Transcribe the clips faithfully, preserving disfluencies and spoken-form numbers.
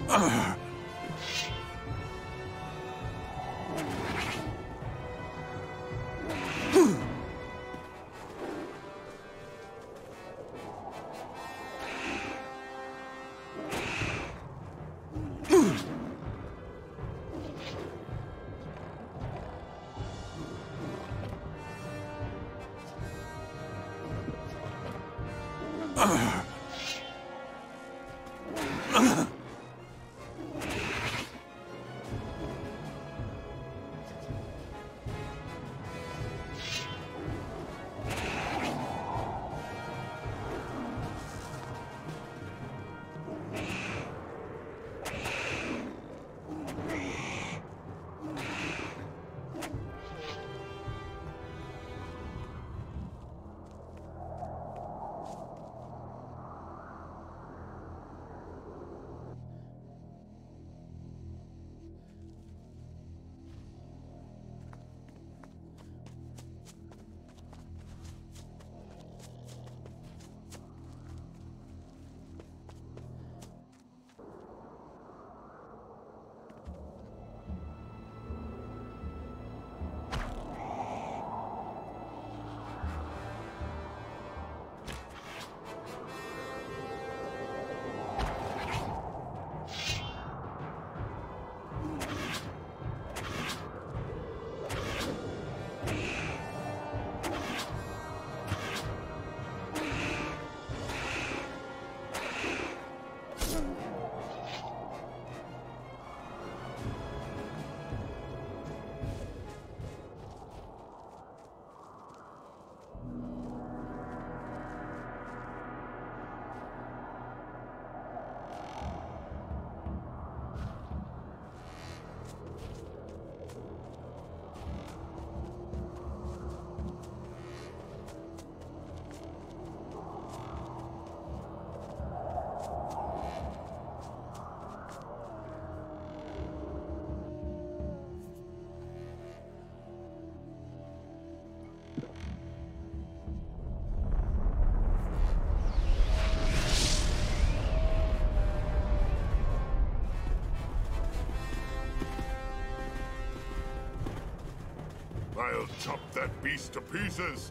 I'll chop that beast to pieces!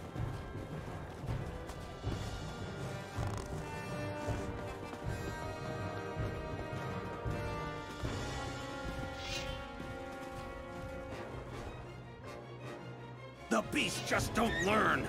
The beasts just don't learn!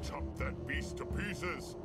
chop that beast to pieces.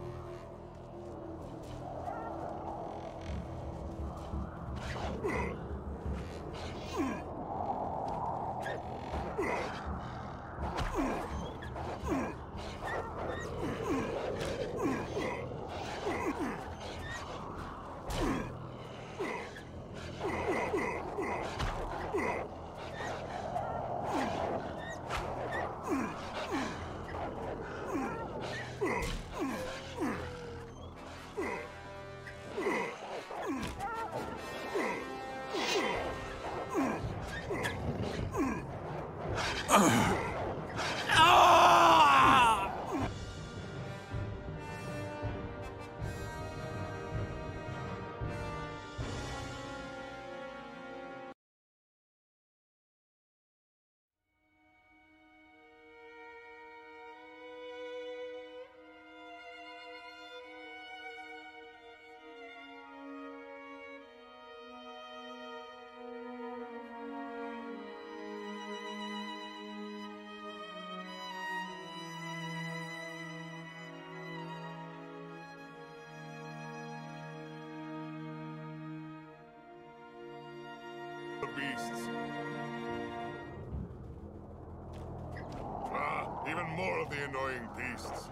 The beasts. Ah, even more of the annoying beasts.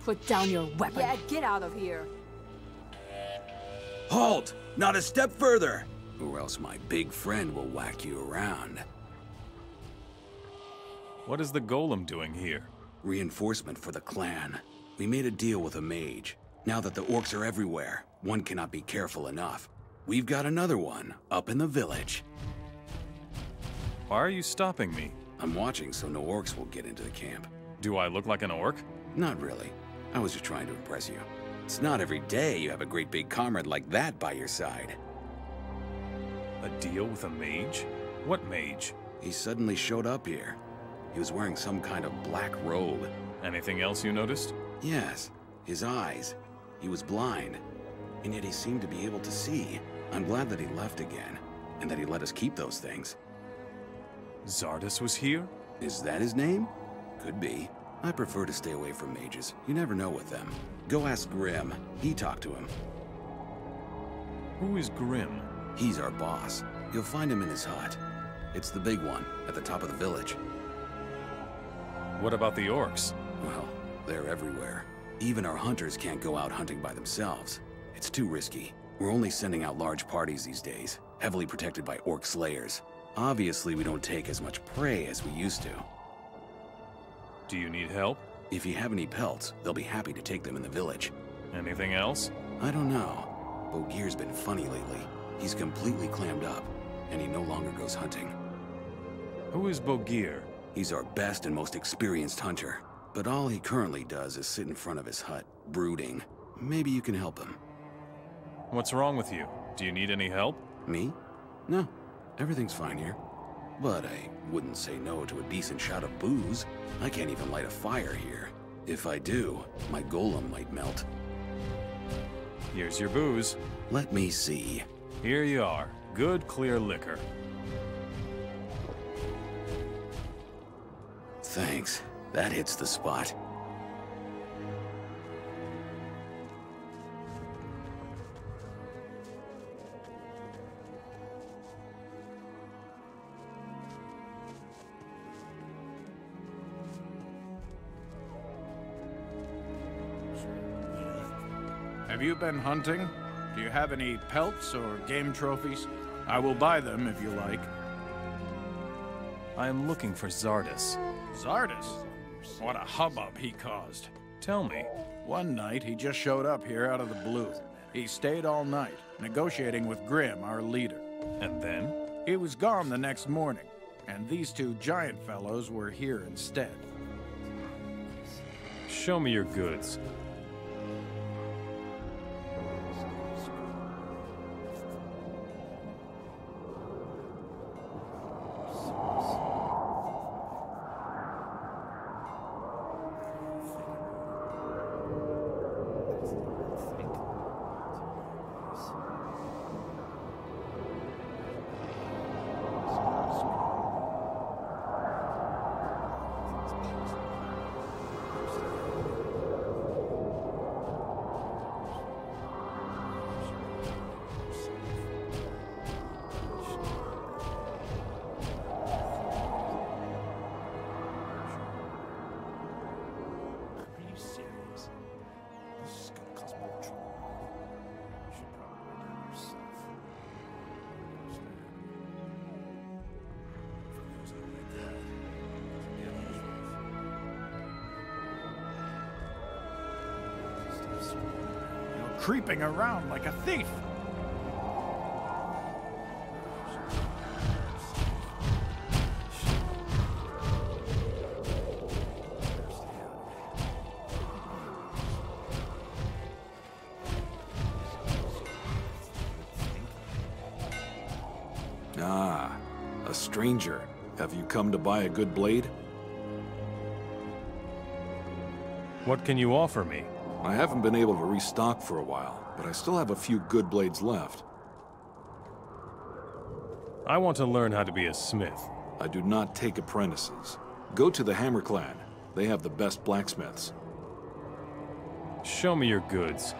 Put down your weapon. Yeah, get out of here. Halt! Not a step further! Or else my big friend will whack you around. What is the golem doing here? Reinforcement for the clan. We made a deal with a mage. Now that the orcs are everywhere, one cannot be careful enough. We've got another one up in the village. Why are you stopping me? I'm watching so no orcs will get into the camp. Do I look like an orc? Not really. I was just trying to impress you. It's not every day you have a great big comrade like that by your side. A deal with a mage? What mage? He suddenly showed up here. He was wearing some kind of black robe. Anything else you noticed? Yes, his eyes. He was blind, and yet he seemed to be able to see. I'm glad that he left again, and that he let us keep those things. Zardus was here? Is that his name? Could be. I prefer to stay away from mages. You never know with them. Go ask Grim. He talked to him. Who is Grim? He's our boss. You'll find him in his hut. It's the big one, at the top of the village. What about the orcs? Well, they're everywhere. Even our hunters can't go out hunting by themselves. It's too risky. We're only sending out large parties these days, heavily protected by orc slayers. Obviously, we don't take as much prey as we used to. Do you need help? If you have any pelts, they'll be happy to take them in the village. Anything else? I don't know. Bogir's been funny lately. He's completely clammed up, and he no longer goes hunting. Who is Bogir? He's our best and most experienced hunter. But all he currently does is sit in front of his hut, brooding. Maybe you can help him. What's wrong with you? Do you need any help? Me? No. Everything's fine here. But I wouldn't say no to a decent shot of booze. I can't even light a fire here. If I do, my golem might melt. Here's your booze. Let me see. Here you are. Good, clear liquor. Thanks. That hits the spot. Have you been hunting? Do you have any pelts or game trophies? I will buy them if you like. I am looking for Zardus. Zardus? What a hubbub he caused. Tell me. One night, he just showed up here out of the blue. He stayed all night, negotiating with Grim, our leader. And then? He was gone the next morning, and these two giant fellows were here instead. Show me your goods. Creeping around like a thief. Ah, a stranger. Have you come to buy a good blade? What can you offer me? I haven't been able to restock for a while, but I still have a few good blades left. I want to learn how to be a smith. I do not take apprentices. Go to the Hammer Clan. They have the best blacksmiths. Show me your goods.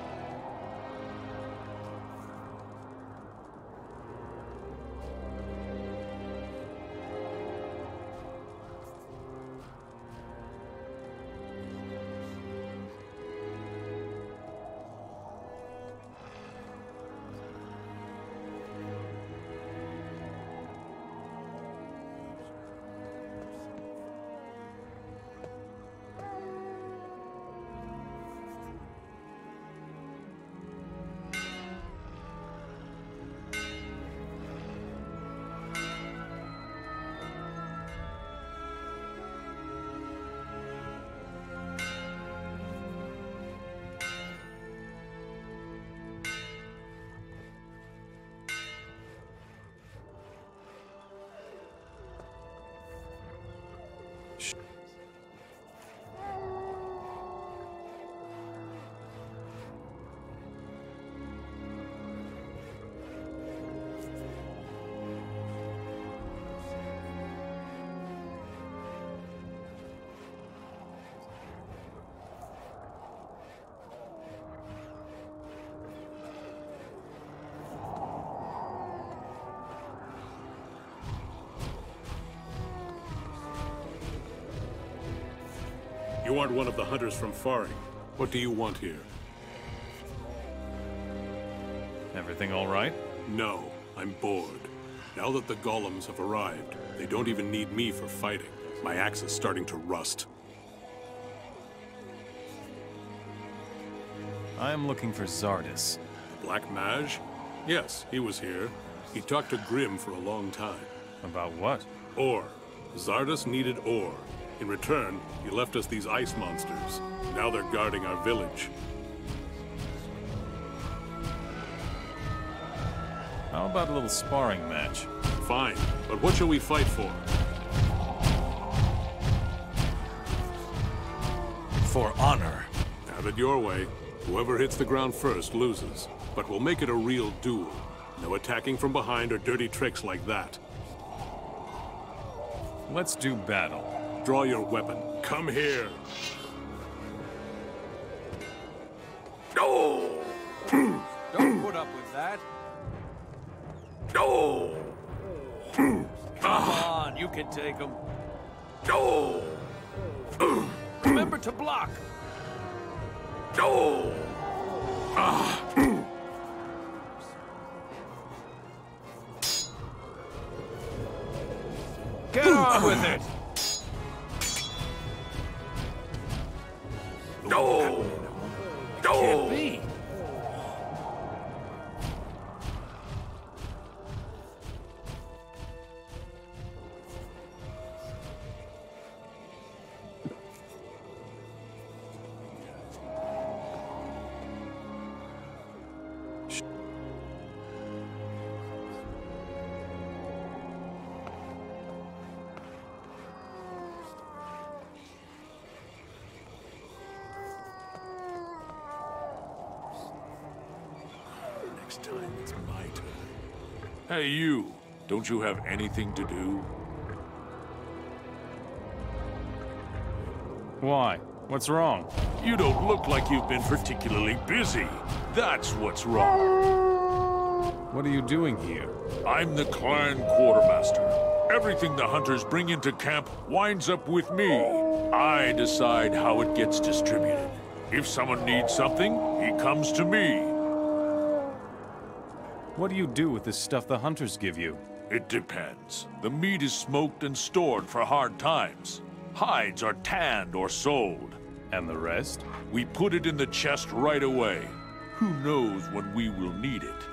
You aren't one of the hunters from Faring. What do you want here? Everything all right? No, I'm bored. Now that the golems have arrived, they don't even need me for fighting. My axe is starting to rust. I'm looking for Zardis. Black Mage? Yes, he was here. He talked to Grimm for a long time. About what? Ore. Zardis needed ore. In return, he left us these ice monsters. Now they're guarding our village. How about a little sparring match? Fine, but what shall we fight for? For honor. Have it your way. Whoever hits the ground first loses. But we'll make it a real duel. No attacking from behind or dirty tricks like that. Let's do battle. Draw your weapon. Come here. Oh! Don't put up with that. Oh! Come on, you can take them. Oh! Remember to block. Oh! Ah! Get on with it. No! No! Can't be. Next time, it's my turn. Hey, you. Don't you have anything to do? Why? What's wrong? You don't look like you've been particularly busy. That's what's wrong. What are you doing here? I'm the clan quartermaster. Everything the hunters bring into camp winds up with me. I decide how it gets distributed. If someone needs something, he comes to me. What do you do with this stuff the hunters give you? It depends. The meat is smoked and stored for hard times. Hides are tanned or sold. And the rest? We put it in the chest right away. Who knows when we will need it?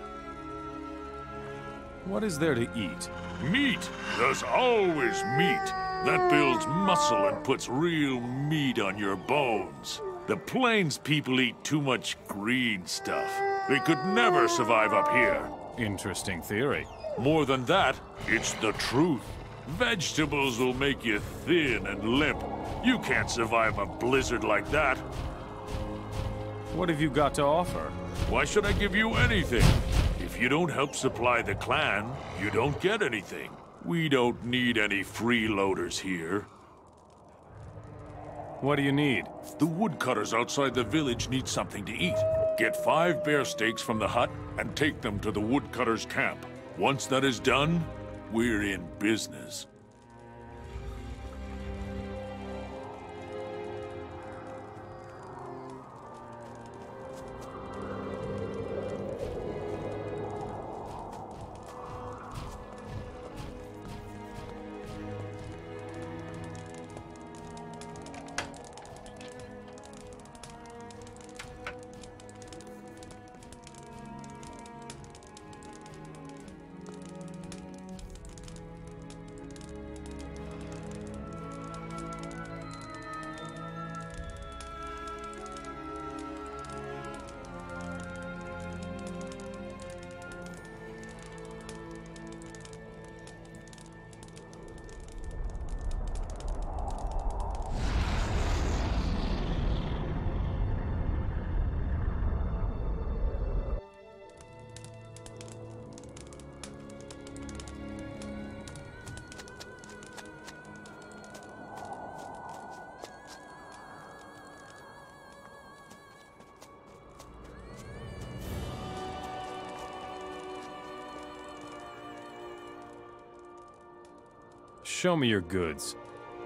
What is there to eat? Meat! There's always meat! That builds muscle and puts real meat on your bones. The Plains people eat too much green stuff. They could never survive up here. Interesting theory. More than that, it's the truth. Vegetables will make you thin and limp. You can't survive a blizzard like that. What have you got to offer? Why should I give you anything? If you don't help supply the clan, you don't get anything. We don't need any freeloaders here. What do you need? The woodcutters outside the village need something to eat. Get five bear steaks from the hut and take them to the woodcutters' camp. Once that is done, we're in business. Show me your goods.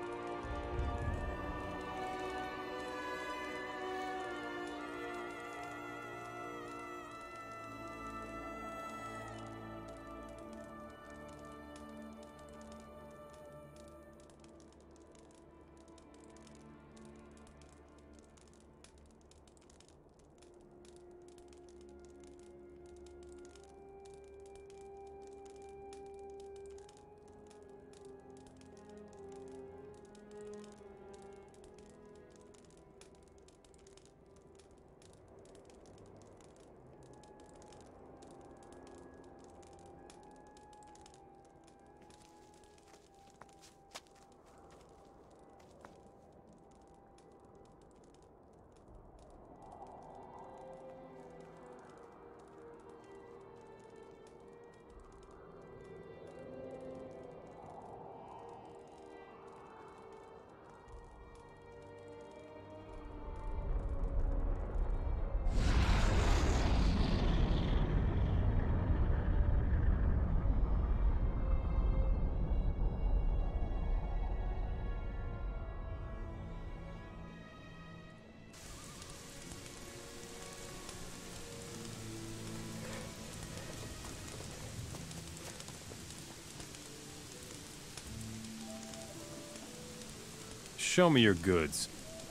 Show me your goods.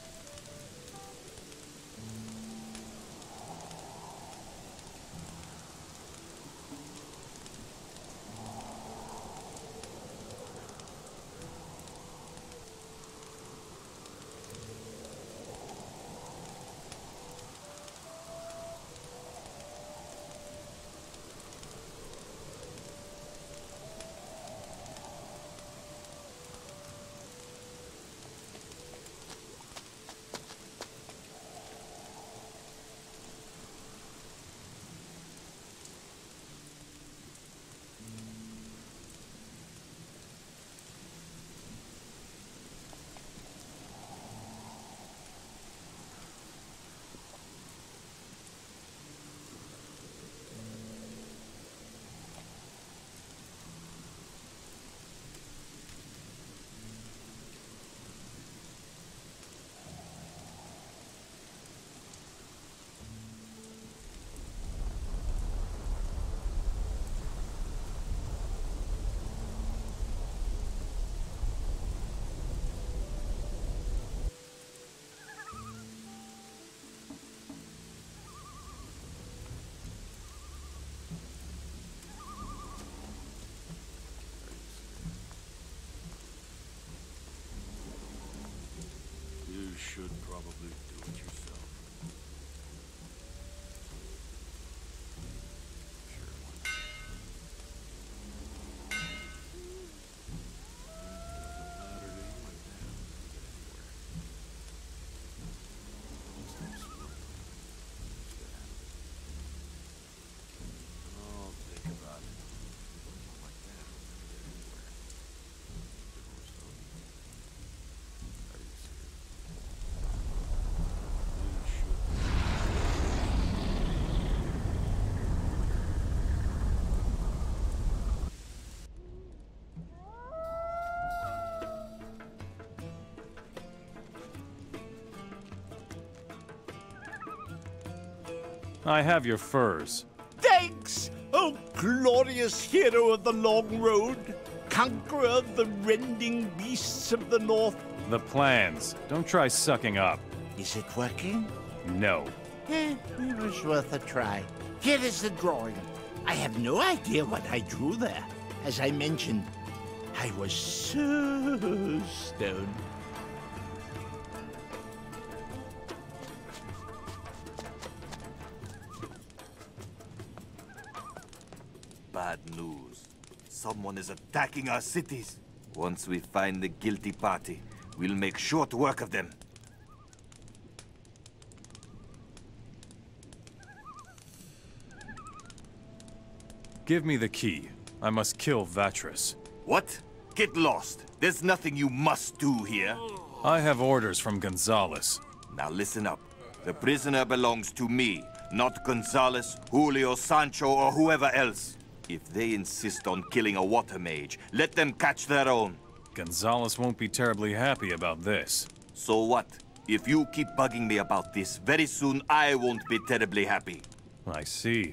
Should probably do it yourself. Sure. Doesn't matter to you, I'll think about it. Like that. I have your furs. Thanks, oh glorious hero of the long road, conqueror of the rending beasts of the north. The plans. Don't try sucking up. Is it working? No. Eh, it was worth a try. Here is the drawing. I have no idea what I drew there. As I mentioned, I was so stoned. Bad news. Someone is attacking our cities. Once we find the guilty party, we'll make short work of them. Give me the key. I must kill Vatras. What? Get lost. There's nothing you must do here. I have orders from Gonzalez. Now listen up. The prisoner belongs to me, not Gonzalez, Julio, Sancho, or whoever else. If they insist on killing a water mage, let them catch their own. Gonzalez won't be terribly happy about this. So what? If you keep bugging me about this, very soon I won't be terribly happy. I see.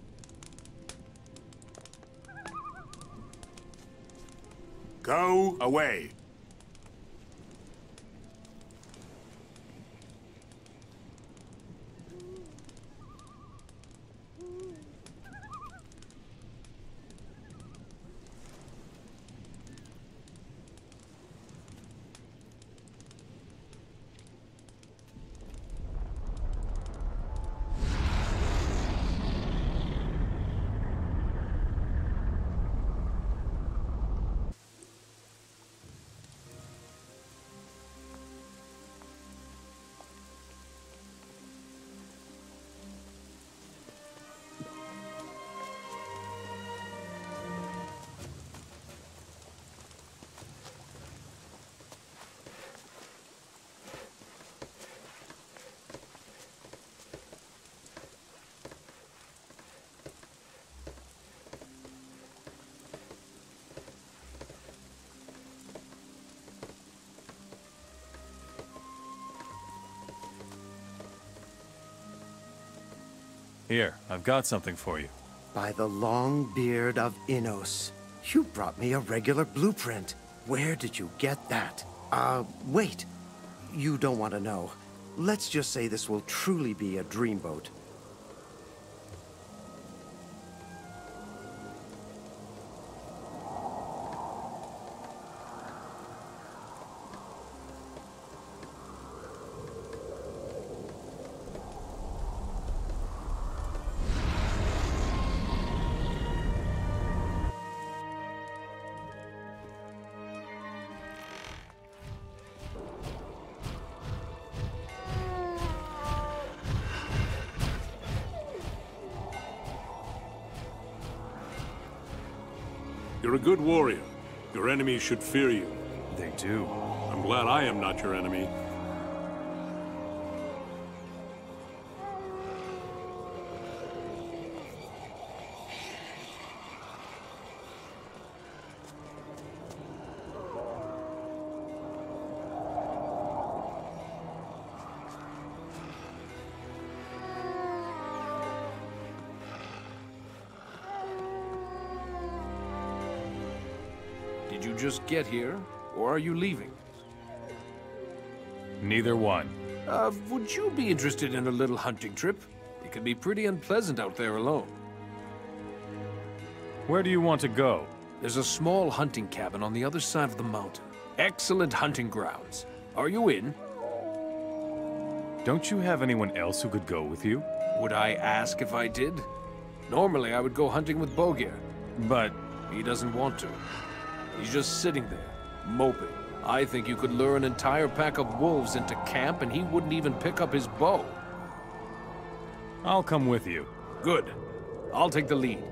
Go away. Here, I've got something for you. By the long beard of Innos, you brought me a regular blueprint. Where did you get that? Uh, wait. You don't want to know. Let's just say this will truly be a dreamboat. You're a good warrior. Your enemies should fear you. They do. I'm glad I am not your enemy. Did you just get here, or are you leaving? Neither one. Uh, would you be interested in a little hunting trip? It can be pretty unpleasant out there alone. Where do you want to go? There's a small hunting cabin on the other side of the mountain. Excellent hunting grounds. Are you in? Don't you have anyone else who could go with you? Would I ask if I did? Normally I would go hunting with Bogir, But he doesn't want to. He's just sitting there, moping. I think you could lure an entire pack of wolves into camp and he wouldn't even pick up his bow. I'll come with you. Good. I'll take the lead.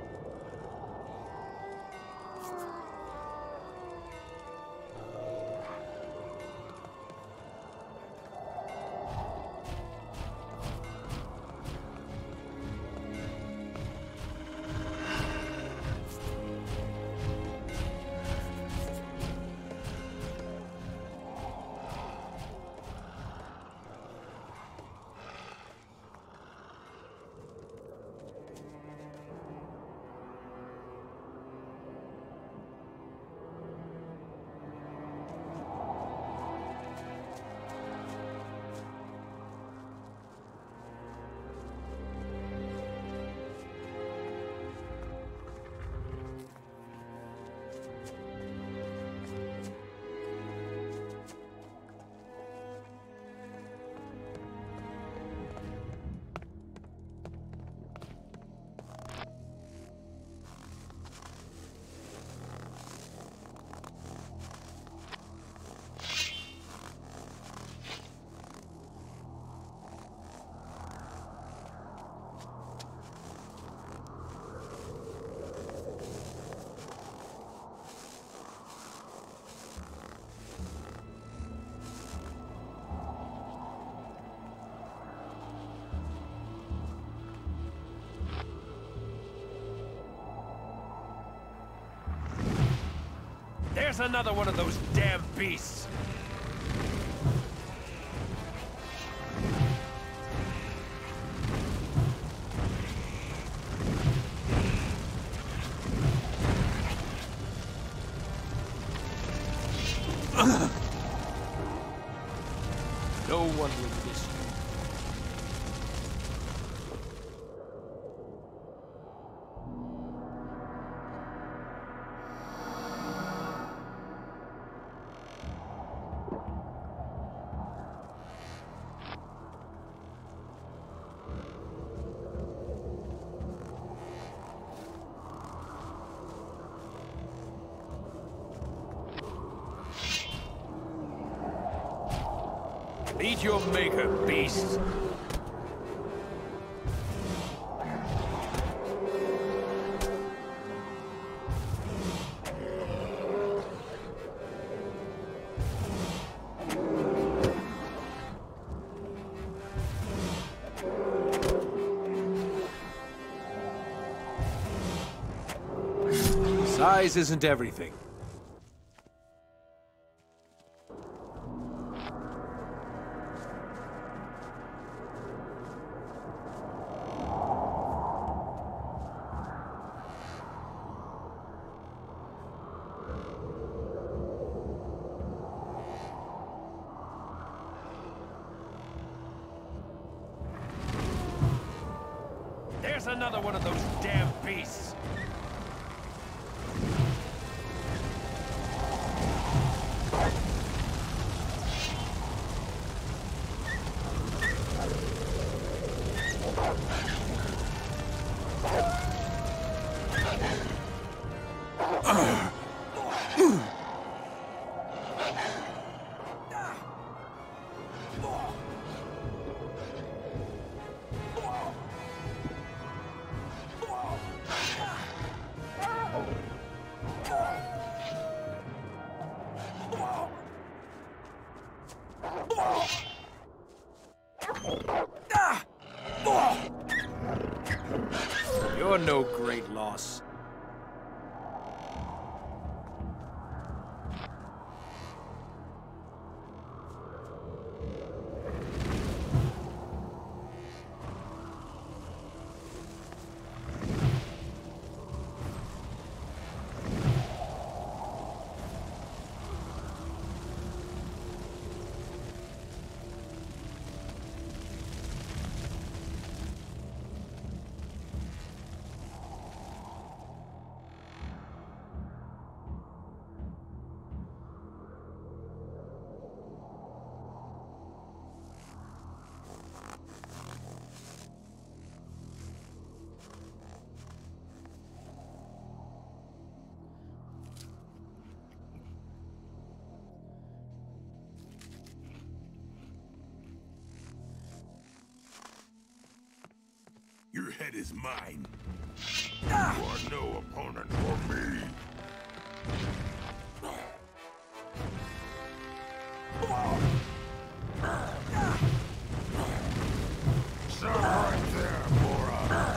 There's another one of those damn beasts! No one will miss you. Meet your maker, beast! Size isn't everything. There's another one of those damn beasts! You're no great loss. Your head is mine. You are no opponent for me. Stop right there, Mora.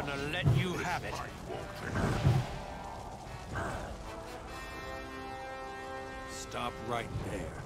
gonna let you have it. Stop right there.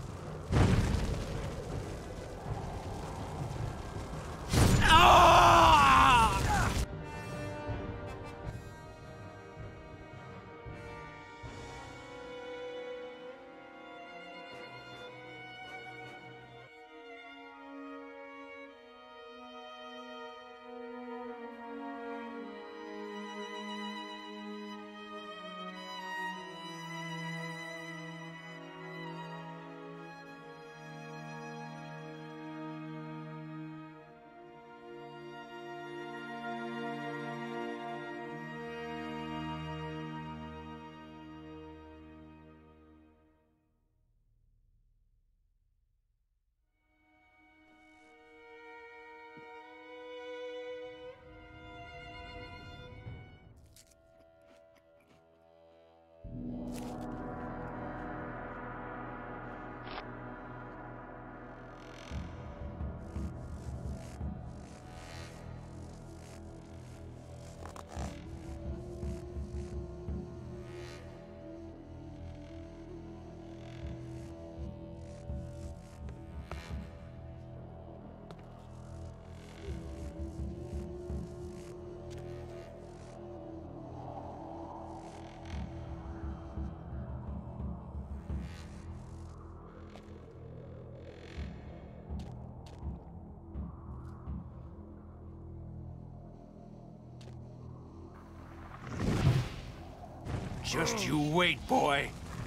Just you wait, boy.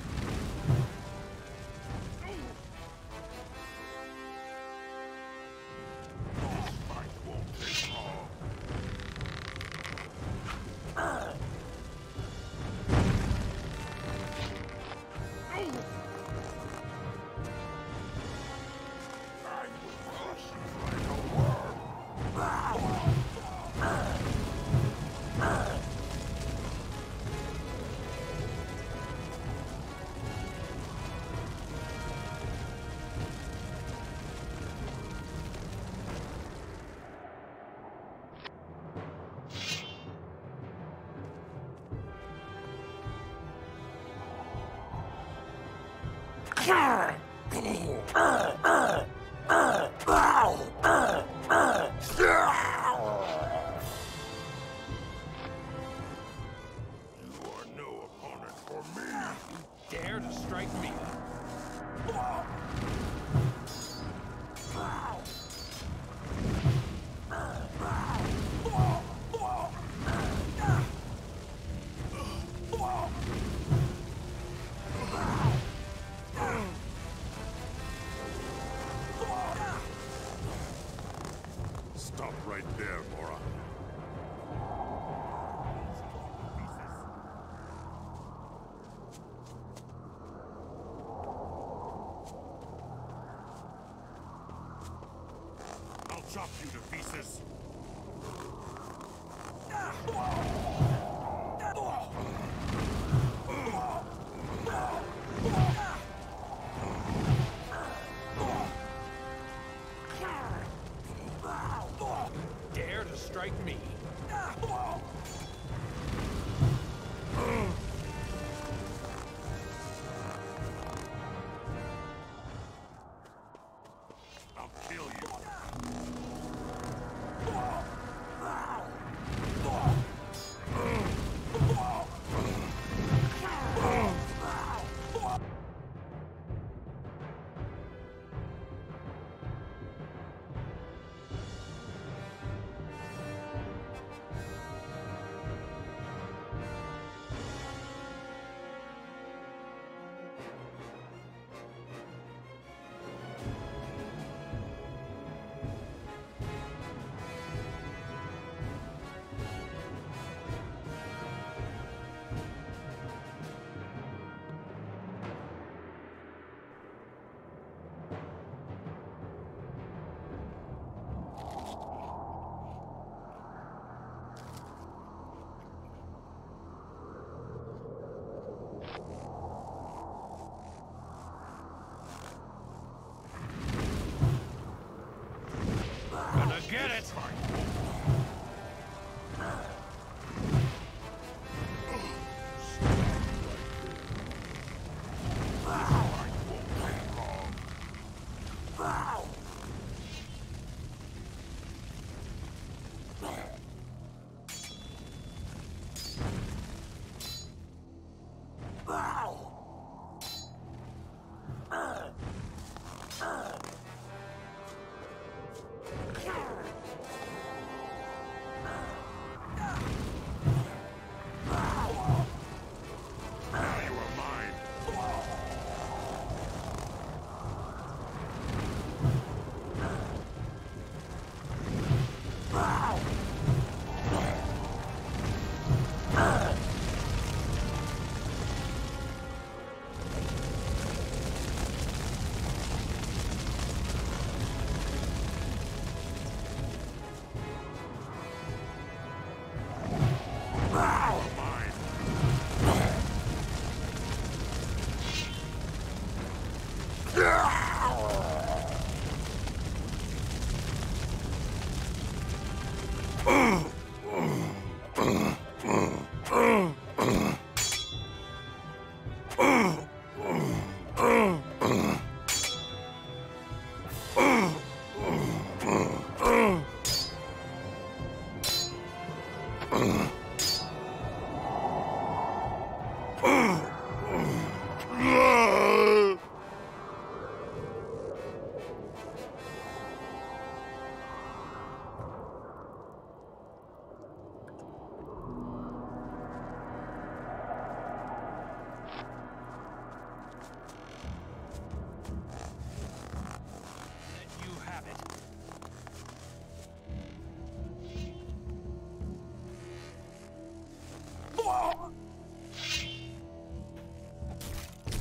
Chop you to pieces. Dare to strike me. I'll kill you.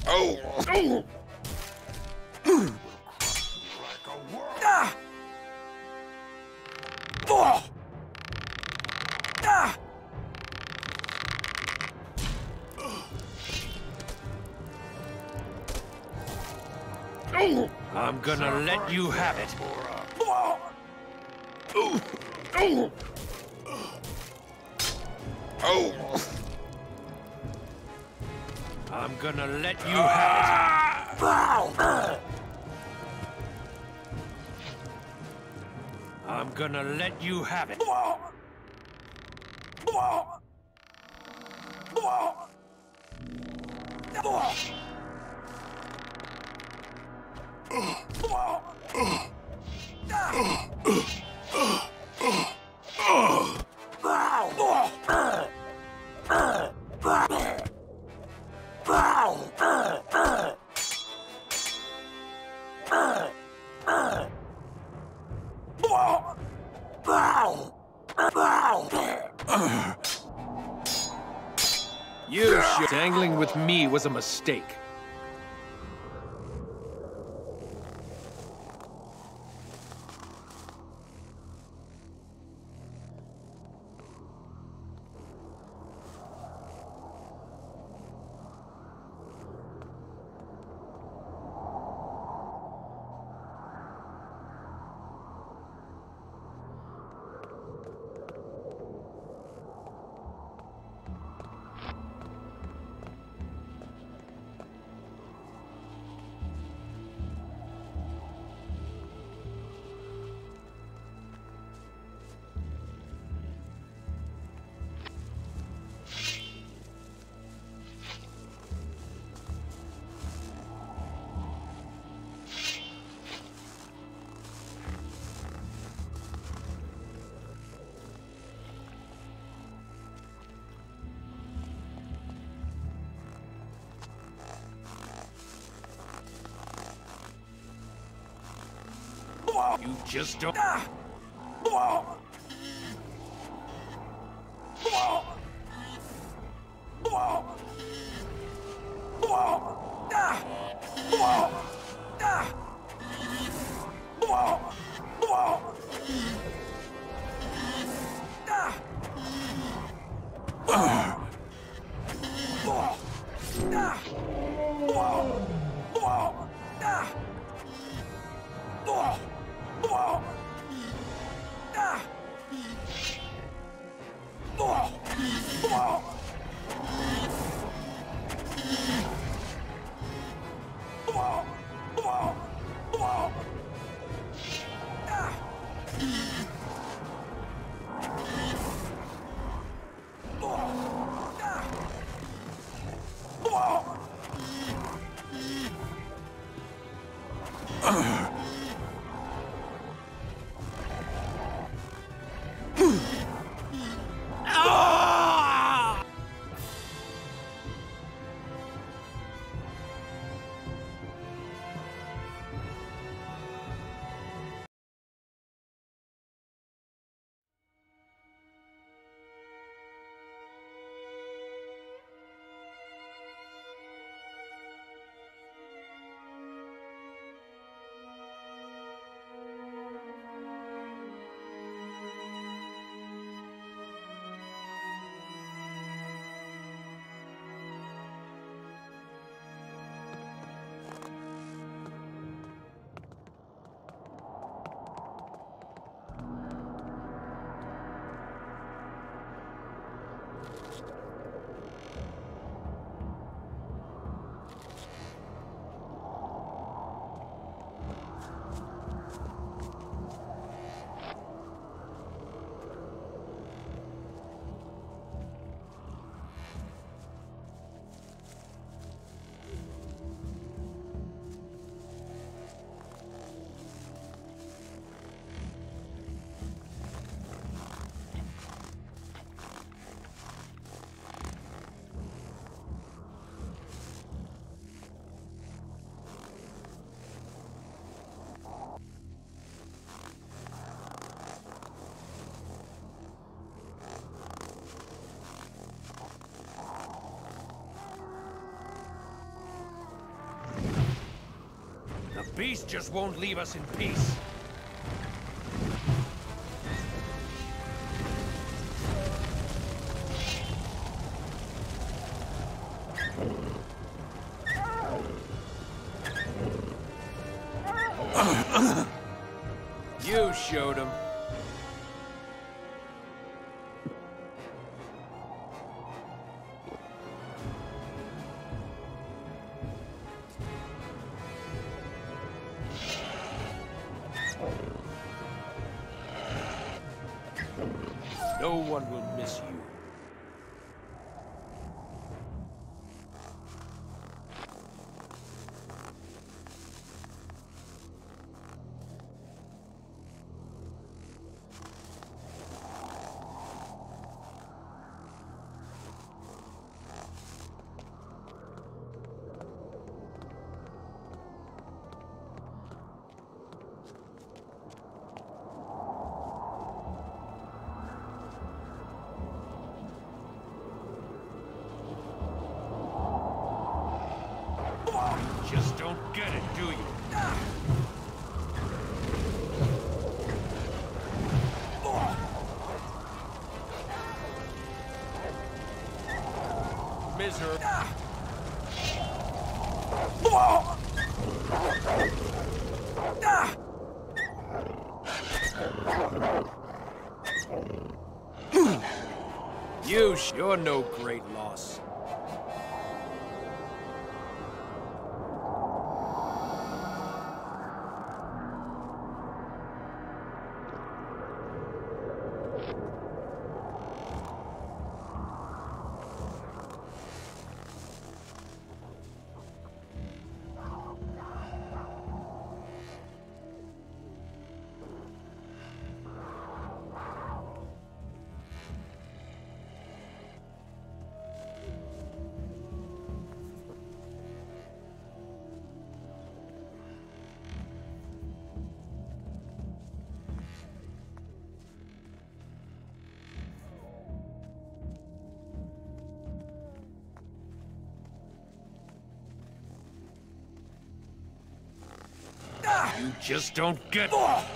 Oh! Oh! Ah! Oh! Ah! I'm gonna let you have it. Oh! Oh! Oh! I'm gonna let you have it. I'm gonna let you have it. You should. Dangling with me was a mistake. You just don't. beast just won't leave us in peace. You showed him. No one will miss you. Just don't get it, do you? Miser. You, you're no great loss. You just don't get...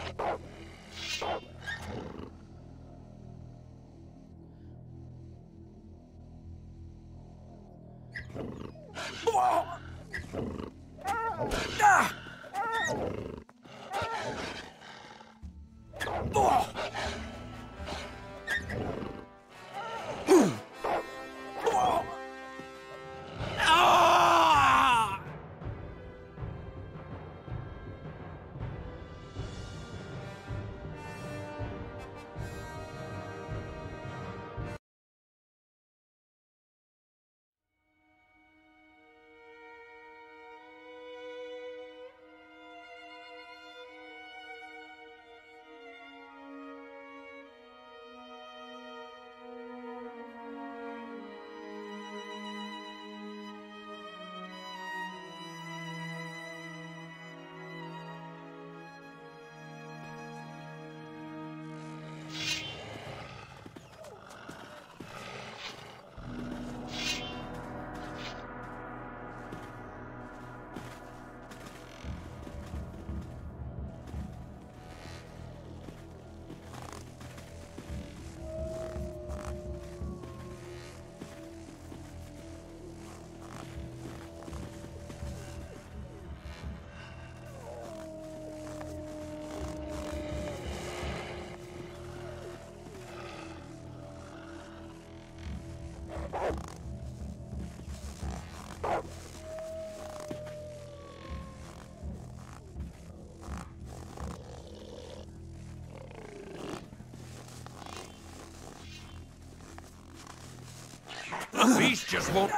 The beast just won't...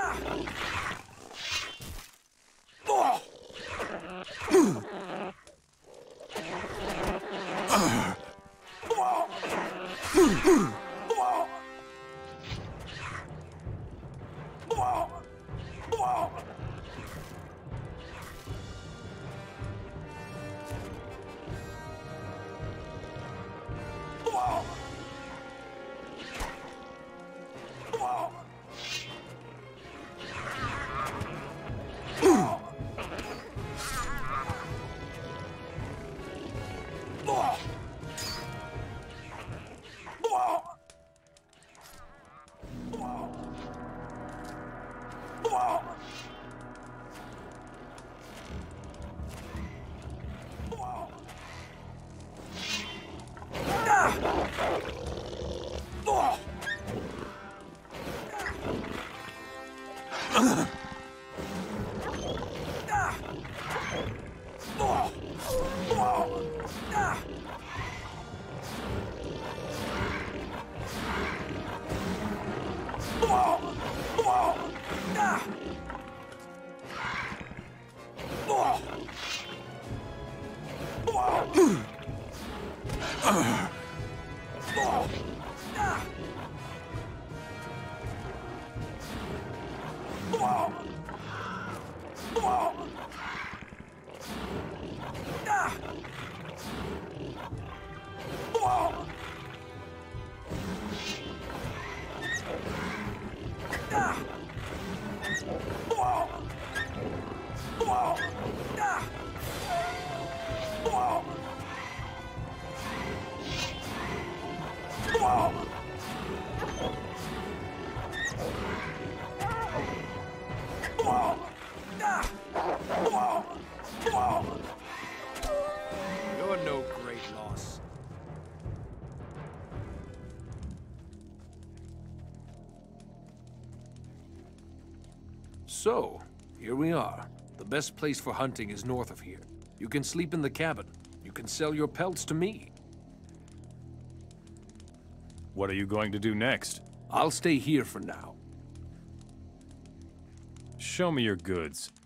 You're no great loss. So, here we are. The best place for hunting is north of here. You can sleep in the cabin. You can sell your pelts to me. What are you going to do next? I'll stay here for now. Show me your goods.